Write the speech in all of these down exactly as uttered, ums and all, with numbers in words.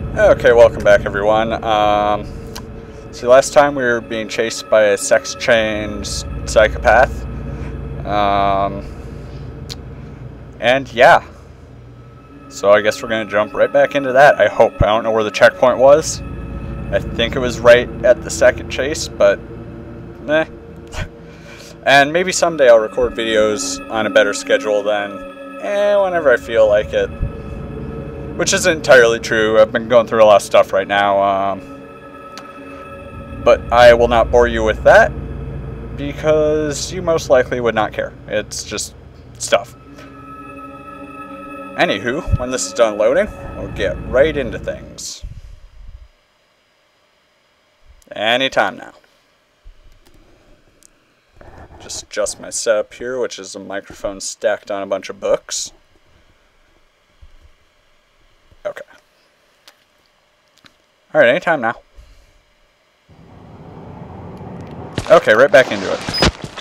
Okay, welcome back everyone. Um, see, last time we were being chased by a sex-change psychopath. Um, and yeah. So I guess we're going to jump right back into that, I hope. I don't know where the checkpoint was. I think it was right at the second chase, but meh. And maybe someday I'll record videos on a better schedule than eh, whenever I feel like it. Which isn't entirely true. I've been going through a lot of stuff right now. Um, but I will not bore you with that, because you most likely would not care. It's just stuff. Anywho, when this is done loading, we'll get right into things. Anytime now. Just adjust my setup here, which is a microphone stacked on a bunch of books. Okay. Alright, anytime now. Okay, right back into it.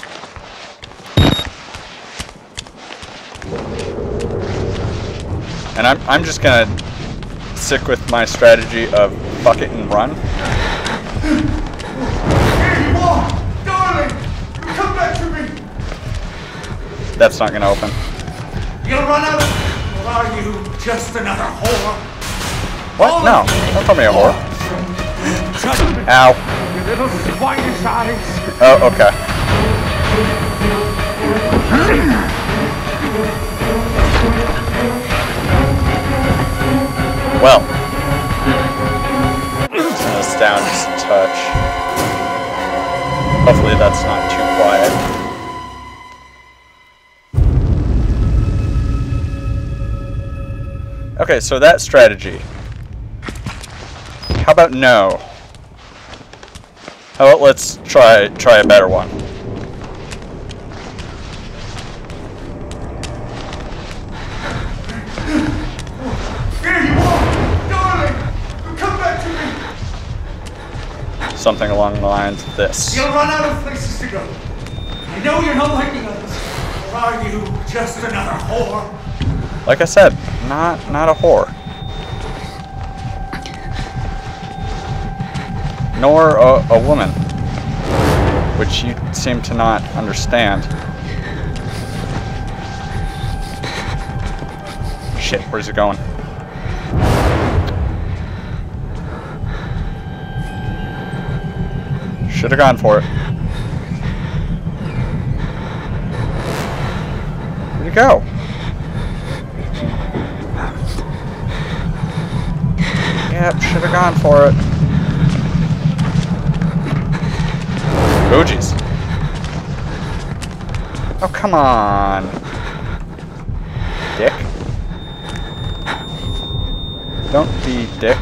And I'm, I'm just gonna stick with my strategy of fuck it and run. Here you are! Darling! Come back to me! That's not gonna open. You'll run out of... Or are you just another whore? What? No, don't call me a whore. Shut up! Ow. You little swinish eyes! Oh, okay. Well. Turn this down just a touch. Hopefully that's not too quiet. Okay, so that strategy. How about no? How about let's try try a better one? Here you are! Darling! Come back to me! Something along the lines of this. You'll run out of places to go. I know you're not liking us. Or are you just another whore? Like I said, not not a whore. Nor a, a woman. Which you seem to not understand. Shit, where's it going? Should have gone for it. Where'd it go? Yep, should have gone for it. Oh, jeez. Oh, come on. Dick. Don't be dick.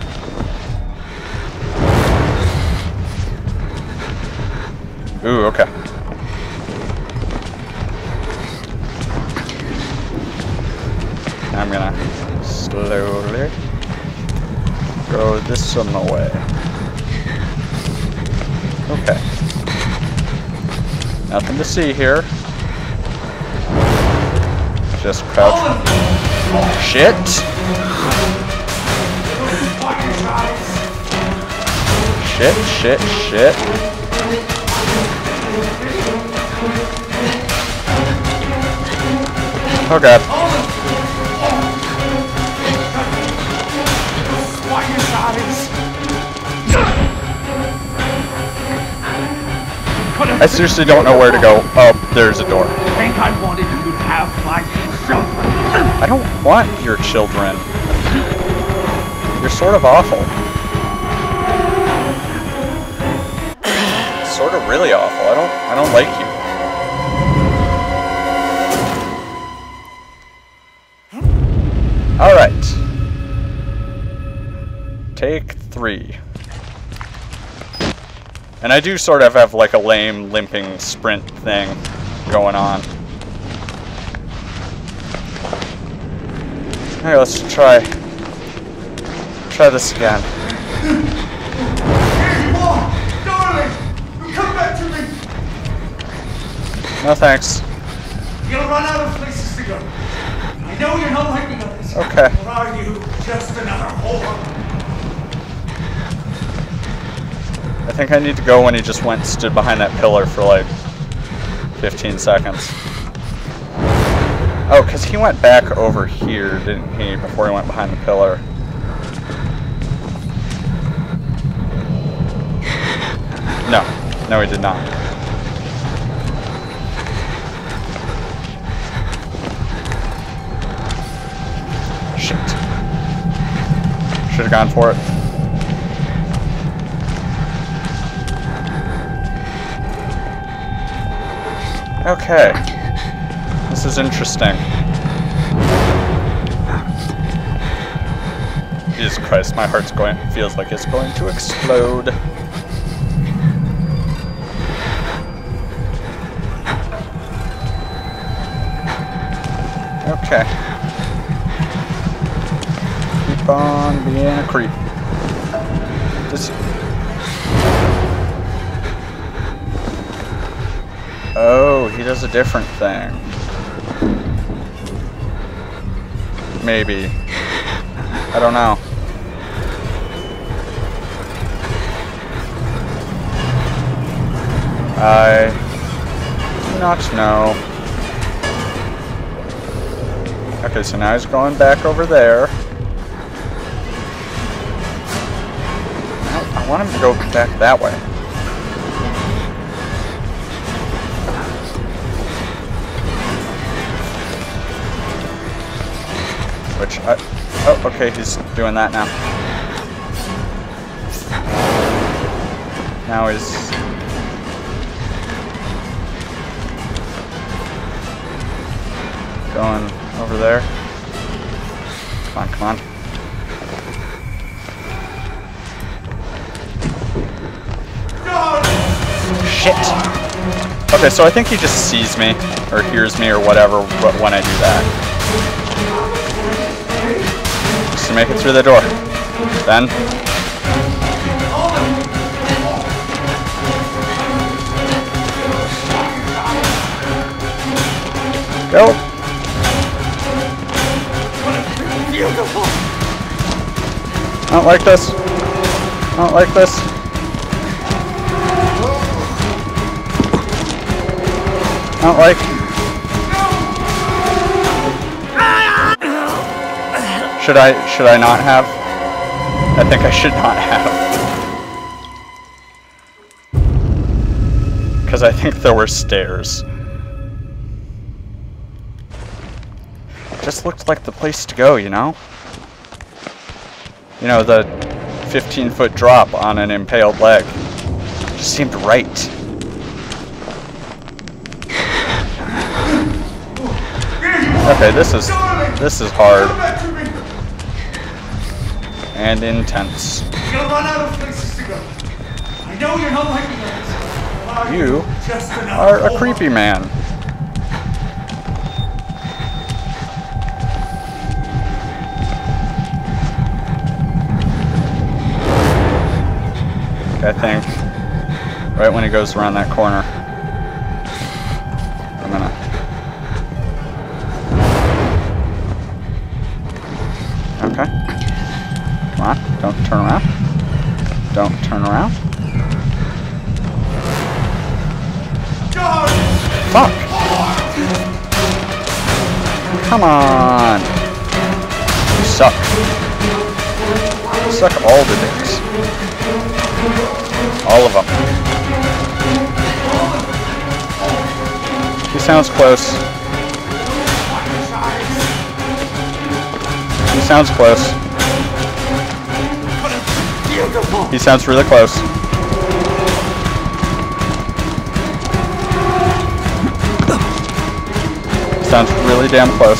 Ooh, okay. I'm gonna slowly go this some way. Okay. Nothing to see here. Just crouch. Shit! Shit, shit, shit. Oh god. I seriously don't know where to go. Oh, there's a door. I think I wanted you to have my children. I don't want your children. You're sort of awful. Sort of really awful. I don't I don't like you. Alright. Take three. And I do sort of have like a lame limping sprint thing going on. Alright, let's try try this again. Here you are! Darling! Come back to me! No thanks. You'll run out of places to go. I know you're not liking us. Okay. Or are you just another whore? I think I need to go when he just went and stood behind that pillar for like fifteen seconds. Oh, because he went back over here, didn't he, before he went behind the pillar. No. No, he did not. Shit. Should have gone for it. Okay. This is interesting. Jesus Christ, my heart's going, feels like it's going to explode. Okay. Keep on being a creep. This. Oh, he does a different thing. Maybe. I don't know. I do not know. Okay, so now he's going back over there. I want him to go back that way. Which I... Oh, okay, he's doing that now. Now he's... going over there. Come on, come on. Shit! Okay, so I think he just sees me, or hears me, or whatever, when I do that. Just to make it through the door. Then... Go! Beautiful. I don't like this. I don't like this. I don't like. Should I? Should I not have? I think I should not have. Because I think there were stairs. Just looked like the place to go, you know? You know, the fifteen foot drop on an impaled leg. Just seemed right. Okay, this is this is hard. And intense. You'll run out of places to go. I know you're not liking this. You are a creepy man. I think, right when he goes around that corner. I'm gonna... Okay. Come on, don't turn around. Don't turn around. Fuck! Come on! You suck. You suck all the dicks. All of them. He sounds close. He sounds close. He sounds really close. He sounds really damn close.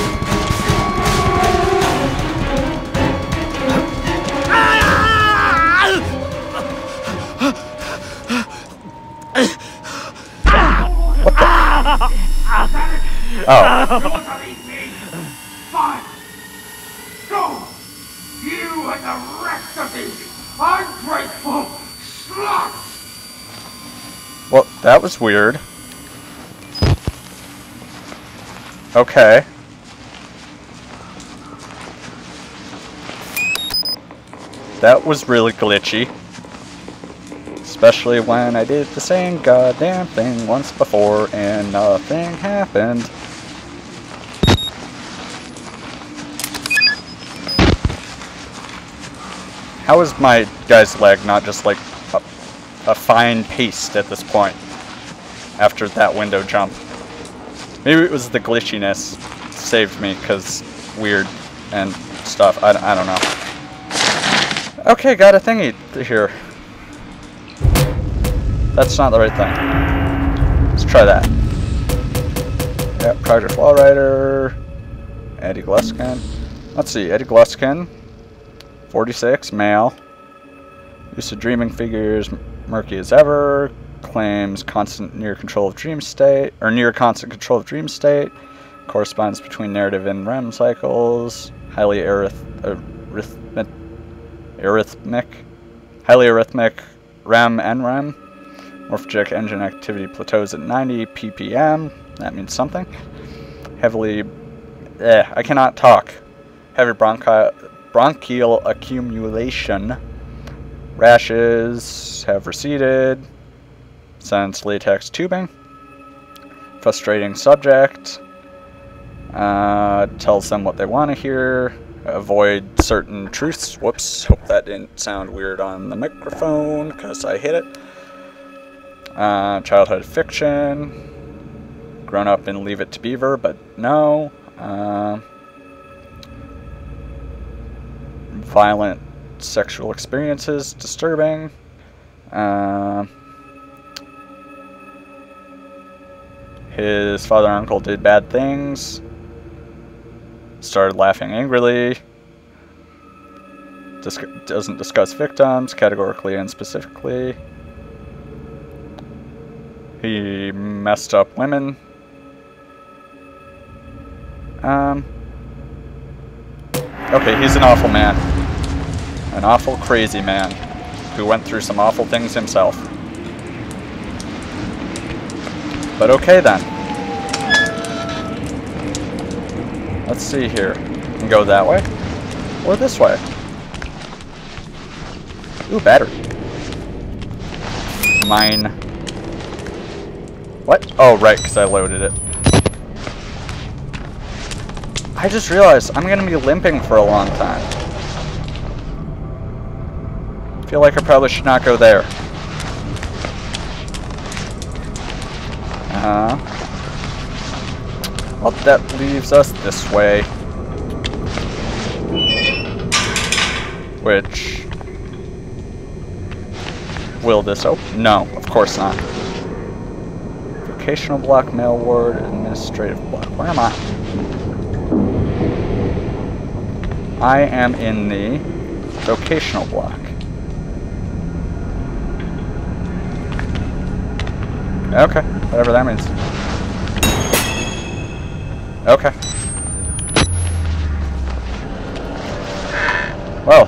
Oh. Fine. Go. You and the rest of these ungrateful sluts. Well, that was weird. Okay. That was really glitchy. Especially when I did the same goddamn thing once before and nothing happened. How is my guy's leg not just like a, a fine paste at this point after that window jump? Maybe it was the glitchiness saved me because weird and stuff. I, I don't know. Okay, got a thingy here. That's not the right thing. Let's try that. Yep, Project Wallrider. Eddie Gluskin. Let's see, Eddie Gluskin. forty-six, male. Used to dreaming figures, murky as ever. Claims constant near control of dream state, or near constant control of dream state. Corresponds between narrative and R E M cycles. Highly arith arithmetic. Arithmetic. Highly arithmetic R E M and R E M. Morphogenetic engine activity plateaus at ninety P P M. That means something. Heavily... Eh, I cannot talk. Heavy bronchi bronchial accumulation. Rashes have receded since latex tubing. Frustrating subject. Uh, tells them what they want to hear. Avoid certain truths. Whoops. Hope that didn't sound weird on the microphone because I hit it. Uh, childhood fiction. Grown up in Leave It to Beaver, but no. Uh, violent sexual experiences. Disturbing. Uh, his father and uncle did bad things. Started laughing angrily. Dis doesn't discuss victims categorically and specifically. He messed up women. Um. Okay, he's an awful man. An awful crazy man who went through some awful things himself. But okay then. Let's see here. We can go that way or this way. Ooh, battery. Mine. What? Oh, right, because I loaded it. I just realized I'm going to be limping for a long time. I feel like I probably should not go there. Uh, well, that leaves us this way. Which... Will this open? No, of course not. Vocational block, mail ward, administrative block. Where am I? I am in the vocational block. Okay, whatever that means. Okay. Well.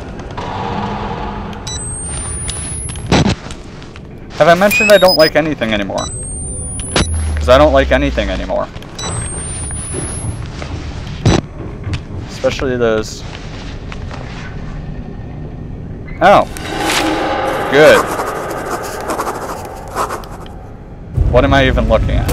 Have I mentioned I don't like anything anymore? Because I don't like anything anymore. Especially those... Oh. Good. What am I even looking at?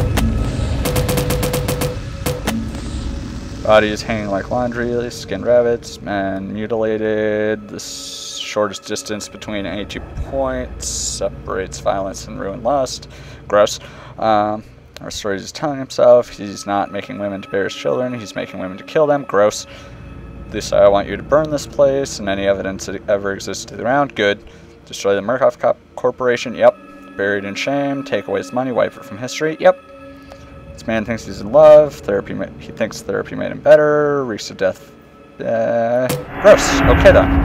Bodies hanging like laundry, skinned rabbits, men mutilated. The shortest distance between any two points separates violence and ruined lust. Gross. Um, our story is telling himself he's not making women to bear his children, he's making women to kill them. Gross. Lisa, I want you to burn this place and any evidence that ever existed around. Good. Destroy the Murkoff Cop Corporation. Yep. Buried in shame. Take away his money. Wipe it from history. Yep. This man thinks he's in love. Therapy. Ma he thinks therapy made him better. Reeks of death. Uh, gross. Okay then.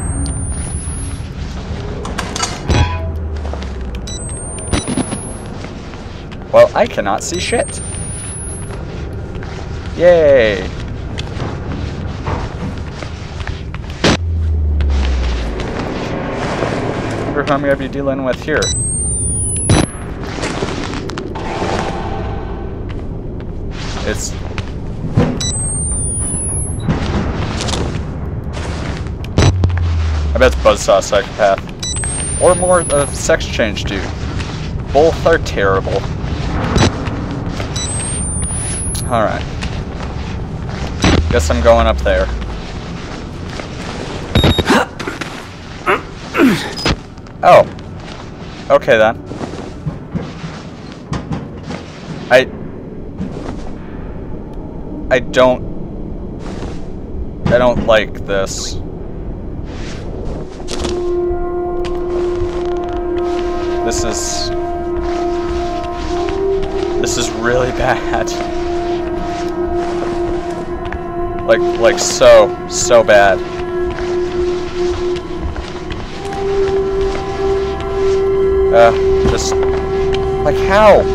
Well, I cannot see shit. Yay. I wonder who I'm going to be dealing with here. It's... I bet it's Buzzsaw Psychopath. Or more of Sex Change Dude. Both are terrible. Alright. Guess I'm going up there. Oh. Okay then. I... I don't... I don't like this. This is... This is really bad. Like, like so, so bad. Uh, just... Like, how?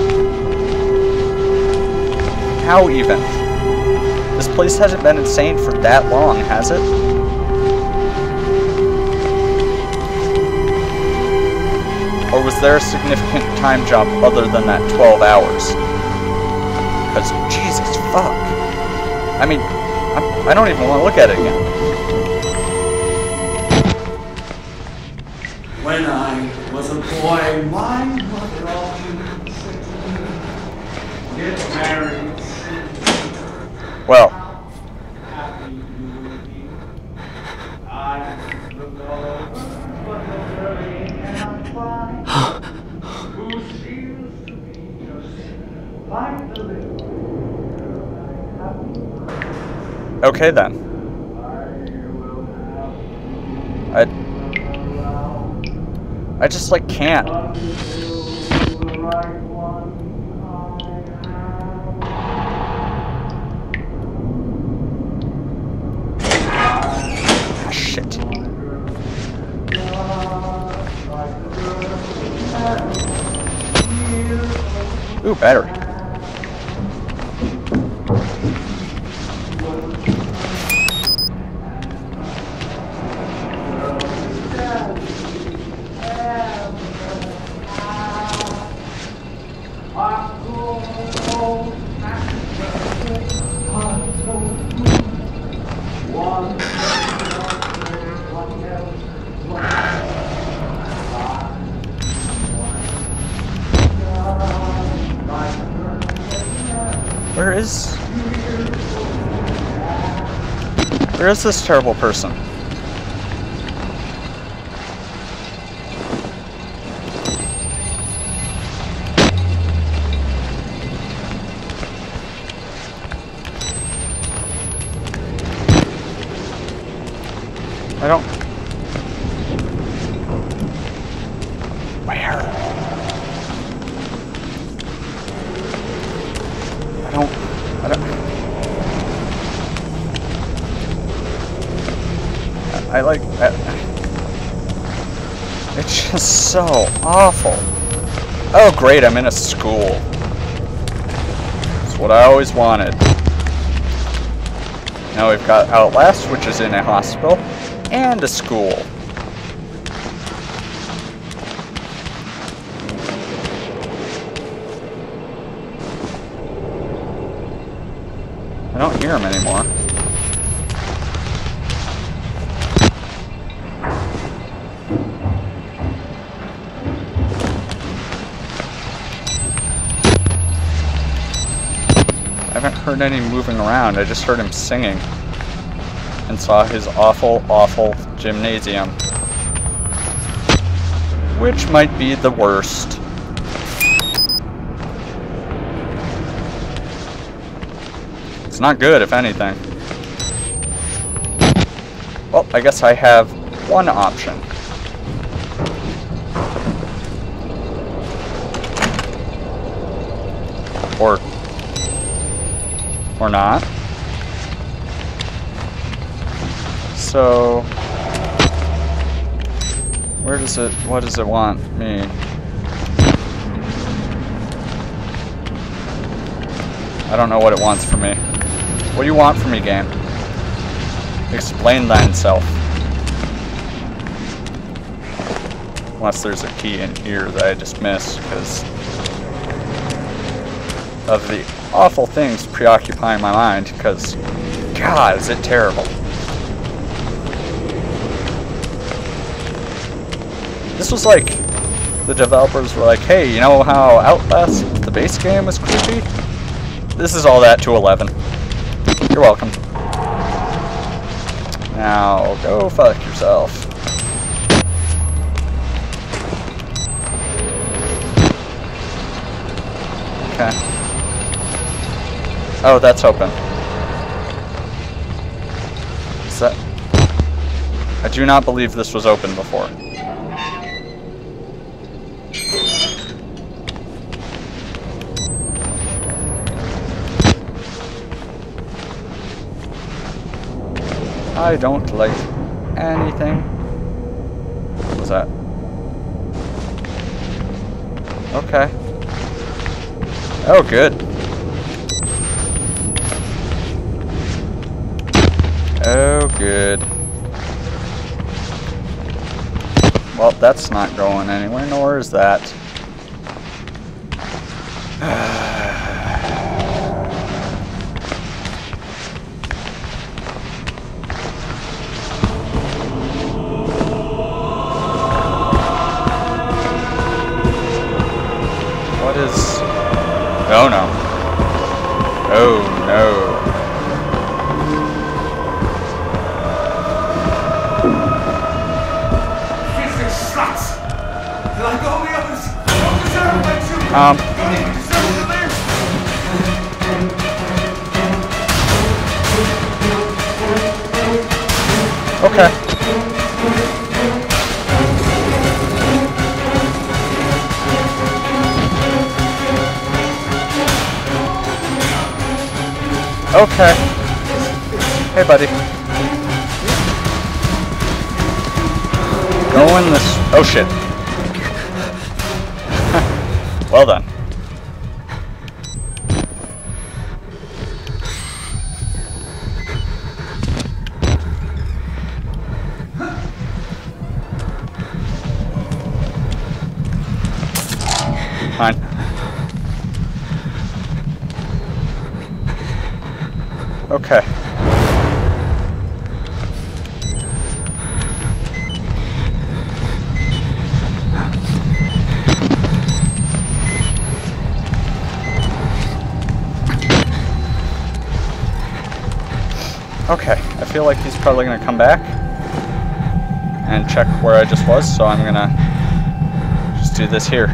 How even? This place hasn't been insane for that long, has it? Or was there a significant time jump other than that twelve hours? Because, Jesus, fuck. I mean, I'm, I don't even want to look at it again. When I was a boy, my mother always said to me, get married. Well. Happy you will be. I looked all over, but no girlie cannot find who seems to be just like the little girl I have. Okay then. I I just like can't. Ah, shit. Ooh, battery. Where is... Where is this terrible person? I don't... Where? I don't... I don't... I, I like... I, it's just so awful. Oh great, I'm in a school. That's what I always wanted. Now we've got Outlast, which is in a hospital, and a school. I don't hear him anymore. I haven't heard any moving around, I just heard him singing. And saw his awful, awful gymnasium. Which might be the worst. It's not good, if anything. Well, I guess I have one option. Or... Or not. So... Where does it... What does it want me? I don't know what it wants from me. What do you want from me, game? Explain thyself. Unless there's a key in here that I just missed, because of the awful things preoccupying my mind, because, God, is it terrible. This was like, the developers were like, hey, you know how Outlast, the base game, was creepy? This is all that to eleven. You're welcome. Now, go fuck yourself. Okay. Oh, that's open. Is that... I do not believe this was open before. I don't like anything. What was that? Okay. Oh, good. Oh, good. Well, that's not going anywhere, nor is that. What is... Oh, no. Oh, no. Um. Okay. Okay. Hey, buddy. Go in this. Oh shit. Well done. Fine. Okay. Okay, I feel like he's probably going to come back and check where I just was, so I'm going to just do this here.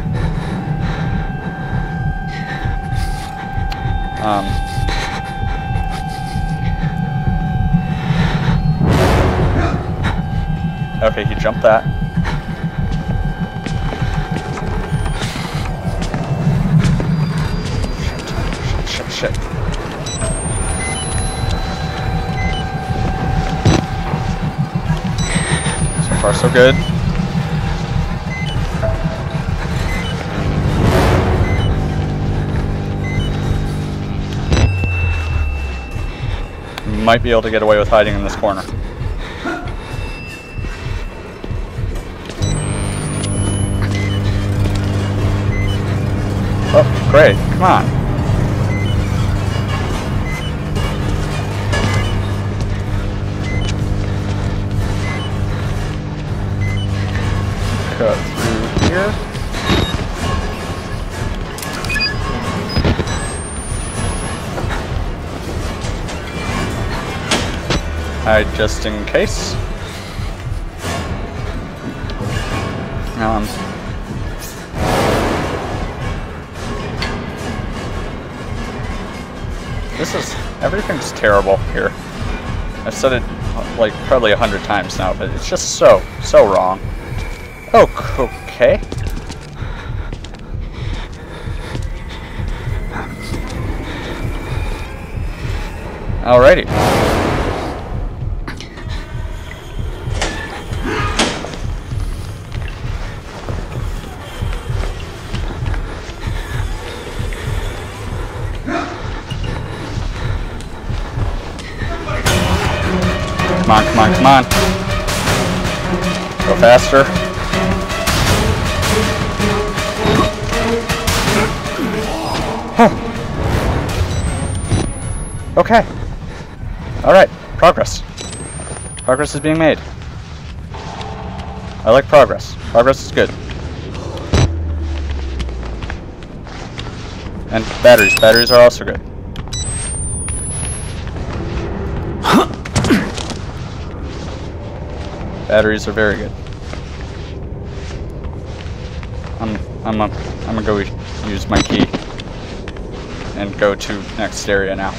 Um, okay, he jumped that. Shit, shit, shit, shit. So far, so good. Might be able to get away with hiding in this corner. Oh, great. Come on. Cut through here. Hide just in case. Um, this is, everything's terrible here. I've said it like probably a hundred times now, but it's just so, so wrong. Oh, okay. Alrighty. Come on, come on, come on. Go faster. Huh. Okay. Alright, progress. Progress is being made. I like progress. Progress is good. And batteries. Batteries are also good. Batteries are very good. I'm I'm up, I'm gonna go use my key and go to next area now.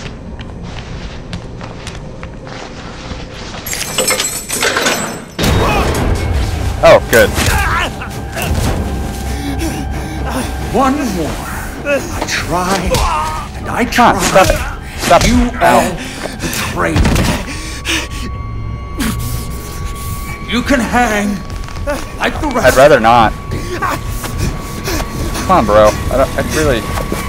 Oh, good. One more. I try and I Come on, try. stop. Stop. You Ow. all betrayed me. You can hang like the rest. I'd rather not. Come on, bro. I don't. I really.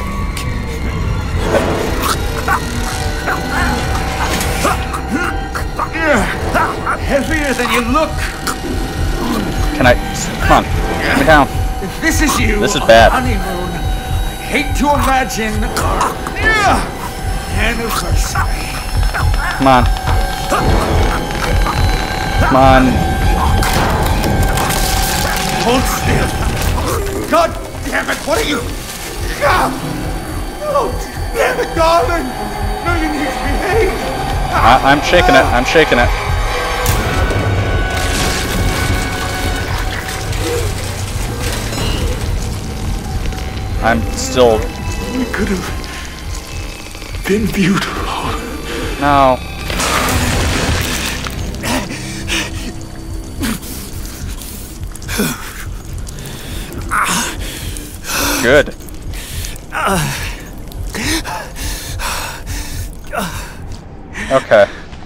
Heavier than you look. Can I? Come on. Put me down. If this is you This is on bad. honeymoon, I'd hate to imagine our anniversary. Come on. Come on. Hold still. God damn it, what are you? God. Oh, damn it, darling. No, you need to behave. I, I'm shaking it. I'm shaking it. I'm still. We could have been beautiful. No. Good. Okay.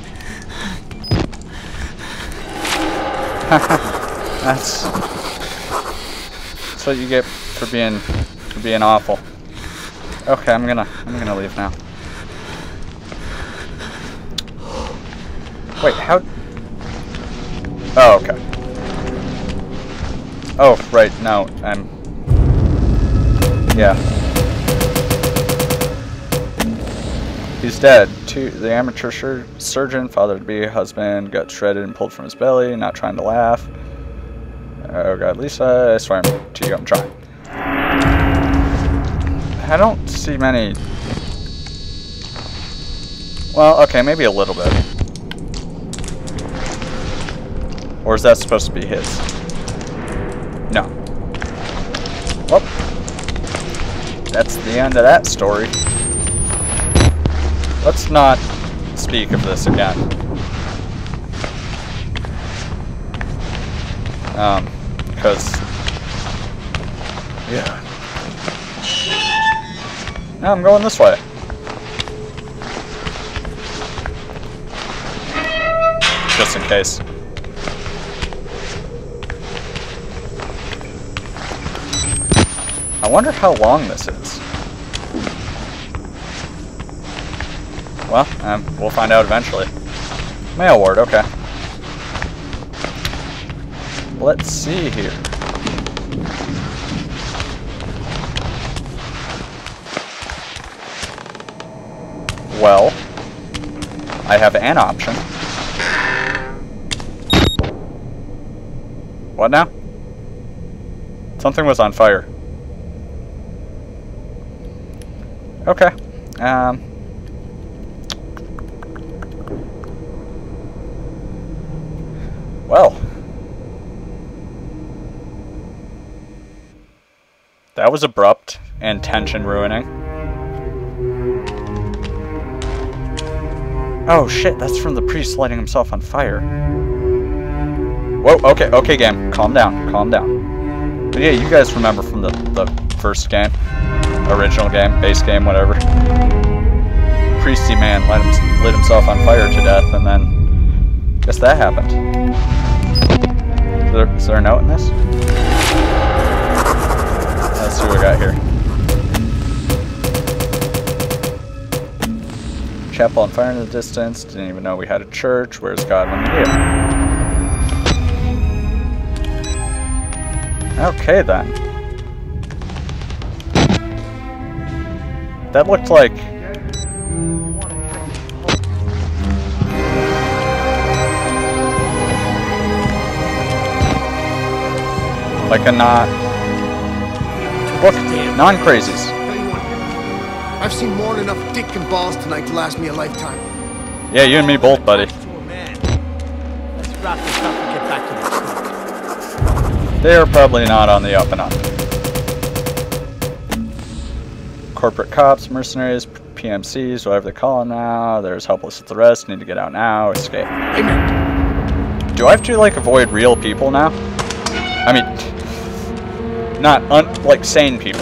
That's that's what you get for being for being awful. Okay, I'm gonna I'm gonna leave now. Wait, how? Oh, okay. Oh, right. No, I'm. Yeah. He's dead. Two, the amateur sur surgeon, father-to-be, husband, got shredded and pulled from his belly, not trying to laugh. Oh god, Lisa, I swear to you, I'm trying. I don't see many... Well, okay, maybe a little bit. Or is that supposed to be his? No. Well, that's the end of that story. Let's not speak of this again. Um, because... Yeah. No, I'm going this way. Just in case. I wonder how long this is. Well, um, we'll find out eventually. Mail ward, okay. Let's see here. Well, I have an option. What now? Something was on fire. Okay. Um. Well. That was abrupt and tension ruining. Oh shit, that's from the priest lighting himself on fire. Whoa, okay, okay game. Calm down, calm down. But yeah, you guys remember from the, the first game. Original game, base game, whatever. Priesty man lit, him, lit himself on fire to death, and then... guess that happened. Is there, is there a note in this? Let's see what we got here. Chapel on fire in the distance. Didn't even know we had a church. Where's God when you need him? Okay then. That looked like... Like a not... Look, non-crazies. I've seen more than enough dick and balls tonight to last me a lifetime. Yeah, you and me both, buddy. Let's wrap this up and get back to the truck. They're probably not on the up and up. Corporate cops, mercenaries, P M Cs, whatever they call them now. There's helpless with the rest. Need to get out now. Escape. Amen. Do I have to, like, avoid real people now? I mean, not, un like, sane people.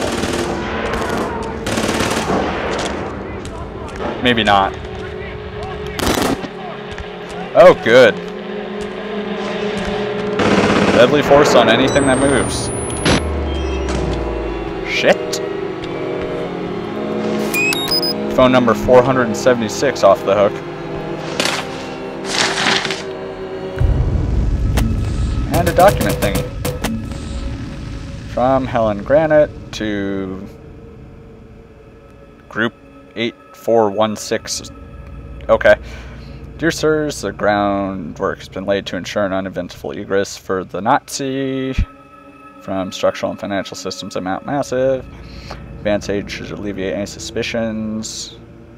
Maybe not. Oh, good. Deadly force on anything that moves. Shit. Phone number four hundred seventy-six off the hook. And a document thingy. From Helen Granite to Group eight four one six. Okay. Dear sirs, the groundwork has been laid to ensure an uneventful egress for the Nazi from structural and financial systems at Mount Massive. Advance aid should alleviate any suspicions.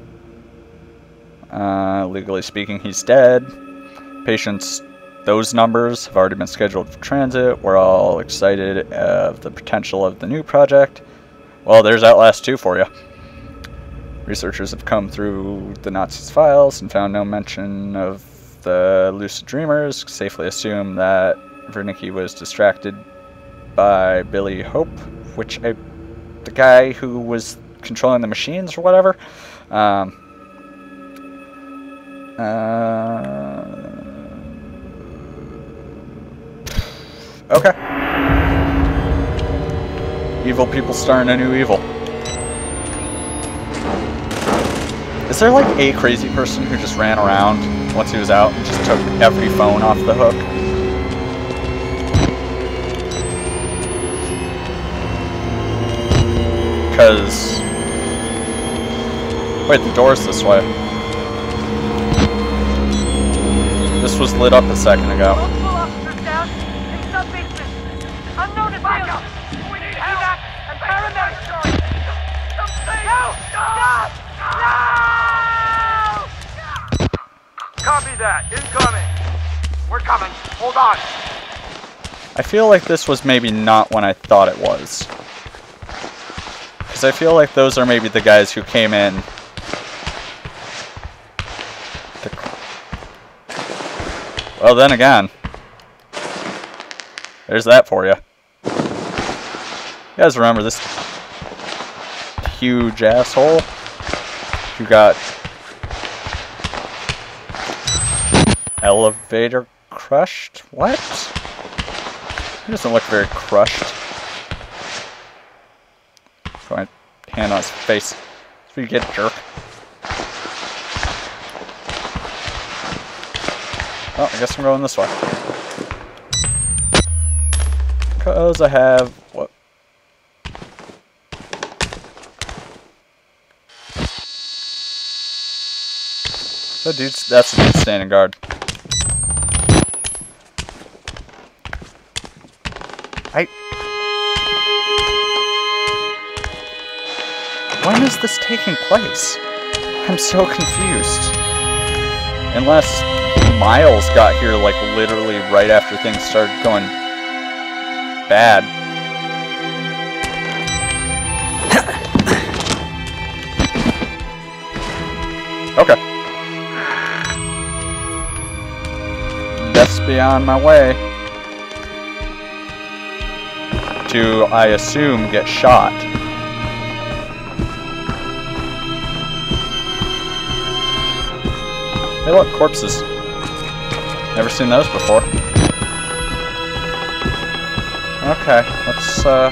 Uh, legally speaking, he's dead. Patients, those numbers have already been scheduled for transit. We're all excited of the potential of the new project. Well, there's Outlast two for you. Researchers have come through the Nazis' files and found no mention of the lucid dreamers. Safely assume that Wernicke was distracted by Billy Hope, which I, the guy who was controlling the machines or whatever. Um, uh, okay. Evil people starting a new evil. Is there like a crazy person who just ran around once he was out and just took every phone off the hook? Because... Wait, the door's this way. This was lit up a second ago. Multiple officers down in sub-basement. Unknown assailant. We need help and paramedics. Something. No! Stop! No! Copy that. Incoming. We're coming. Hold on. I feel like this was maybe not when I thought it was. Because I feel like those are maybe the guys who came in. To... Well, then again. There's that for you. You guys remember this huge asshole who got elevator crushed? What? He doesn't look very crushed. Go ahead, hand on his face. That's what you get, jerk. Oh, I guess I'm going this way. Because I have... what? So dude's... that's a dude standing guard. I... When is this taking place? I'm so confused. Unless Miles got here like literally right after things started going bad. Okay. Death's beyond my way. To, I assume, get shot. Hey look, corpses. Never seen those before. Okay, let's, uh...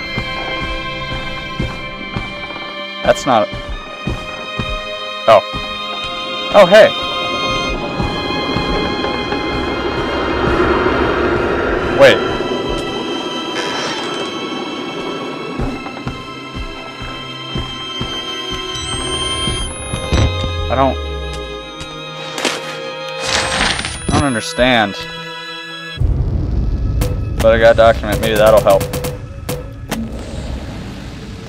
That's not... Oh. Oh, hey! Wait. I don't... I don't understand. But I got a document, maybe that'll help.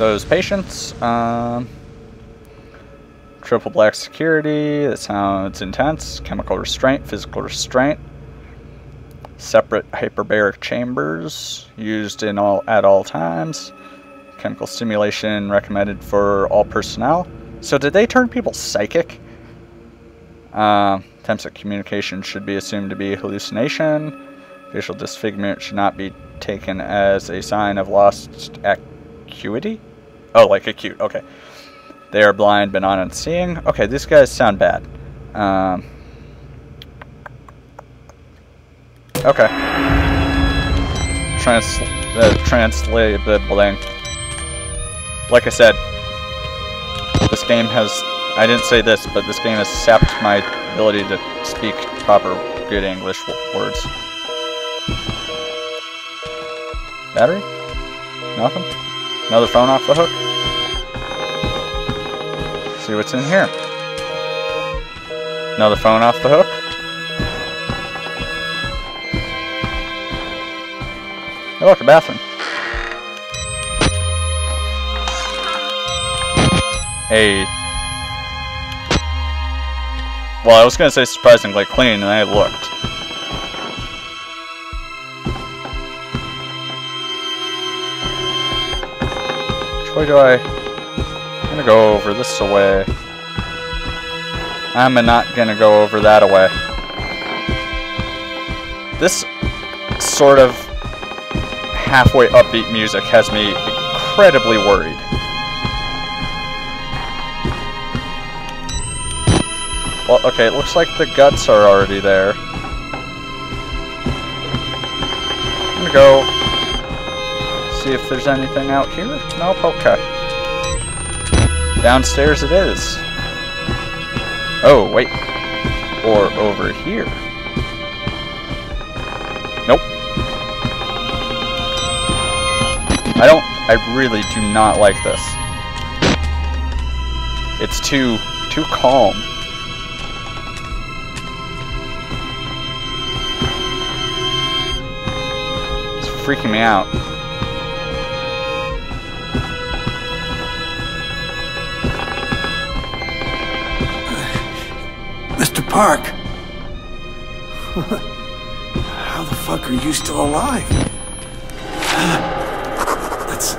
those patients. Um, triple black security. That sounds intense. Chemical restraint, physical restraint. Separate hyperbaric chambers used in all at all times. Chemical stimulation recommended for all personnel. So did they turn people psychic? Uh, attempts at communication should be assumed to be hallucination. Facial disfigurement should not be taken as a sign of lost acuity. Oh, like acute. Okay. They are blind but not unseeing. Okay, these guys sound bad. Um, okay. Trans uh, translating. Like I said, this game has. I didn't say this, but this game has sapped my ability to speak proper, good English words. Battery? Nothing? Another phone off the hook? See what's in here. Another phone off the hook? Hey look, a bathroom. Hey. Well, I was gonna say surprisingly clean, and I looked. Which way do I... I'm gonna go over this away. I'm not gonna go over that away. This sort of halfway upbeat music has me incredibly worried. Well, okay, it looks like the guts are already there. I'm gonna go see if there's anything out here. Nope, okay. Downstairs it is. Oh, wait. Or over here. Nope. I don't, I really do not like this. It's too, too calm. Freaking me out. Mister Park. How the fuck are you still alive? That's...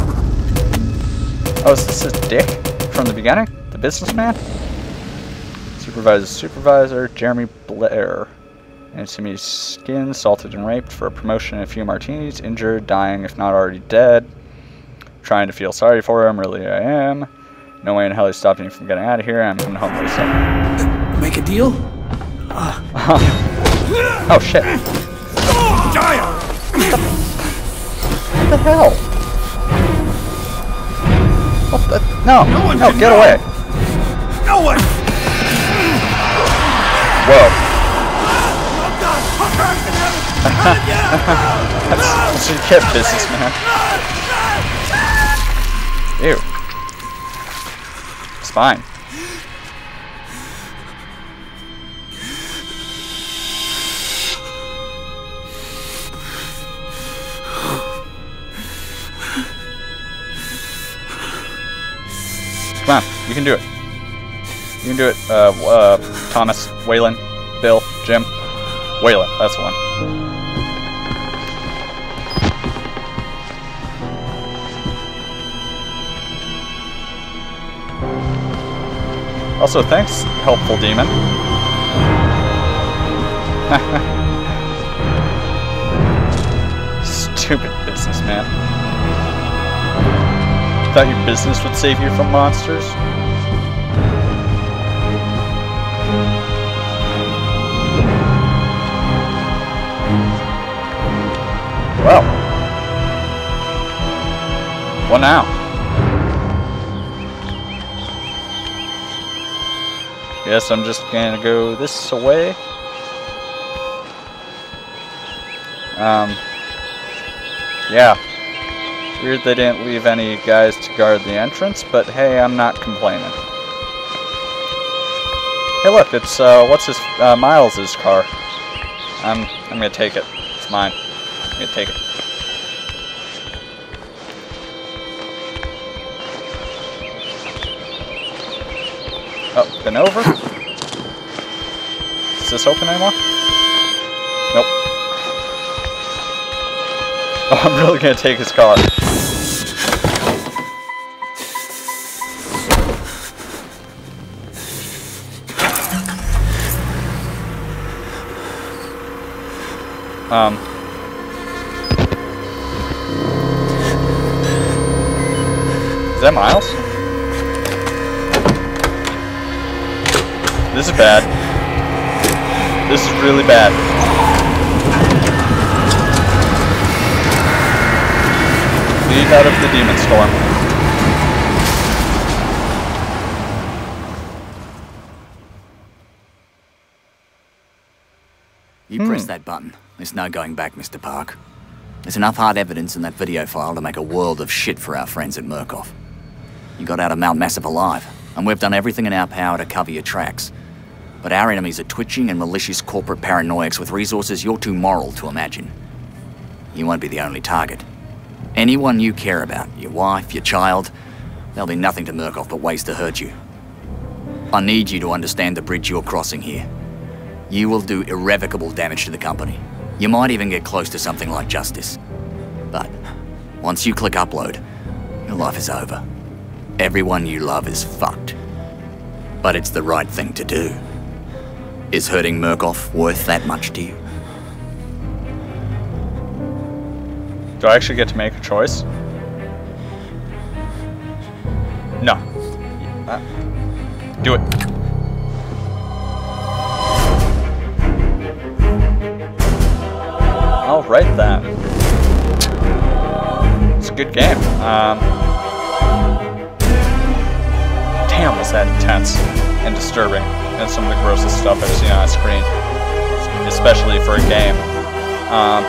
Oh, is this a dick from the beginning? The businessman? Supervisor, supervisor, Jeremy Blair. And to me, skin, assaulted and raped for a promotion and a few martinis, injured, dying if not already dead. Trying to feel sorry for him, really I am. No way in hell he stopped me from getting out of here. I'm coming home with something. Make a deal? Uh. Oh shit. Die! What the hell? What the? No, no, one no get away. No one! Whoa. That's what you get, businessman. Ew. It's fine. Come on, you can do it. You can do it, uh, uh, Thomas, Waylon, Bill, Jim. Waylon, that's the one. Also, thanks, helpful demon. Stupid businessman. Thought your business would save you from monsters? Well. What now? Guess I'm just gonna go this way. Um. Yeah. Weird they didn't leave any guys to guard the entrance, but hey, I'm not complaining. Hey look, it's, uh, what's his, uh, Miles' car. I'm, I'm gonna take it. It's mine. I'm gonna take it. Oh, been over? Is this open anymore? Nope. Oh, I'm really gonna take his car. Um. Is that Miles? This is bad. This is really bad. Lead out of the demon storm. You press that button. There's no going back, Mister Park. There's enough hard evidence in that video file to make a world of shit for our friends at Murkoff. You got out of Mount Massive alive, and we've done everything in our power to cover your tracks. But our enemies are twitching and malicious corporate paranoics with resources you're too moral to imagine. You won't be the only target. Anyone you care about, your wife, your child, there'll be nothing to Murkoff but ways to hurt you. I need you to understand the bridge you're crossing here. You will do irrevocable damage to the company. You might even get close to something like justice. But once you click upload, your life is over. Everyone you love is fucked. But it's the right thing to do. Is hurting Murkoff worth that much to you? Do I actually get to make a choice? No. Uh, do it. Alright then. It's a good game. Um, damn, was that intense and disturbing, and some of the grossest stuff I've seen on a screen, especially for a game. Um,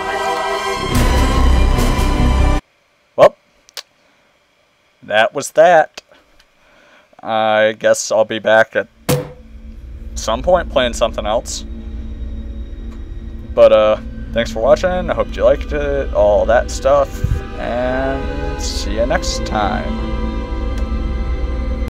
well, that was that. I guess I'll be back at some point playing something else. But, uh, thanks for watching. I hope you liked it, all that stuff, and see you next time.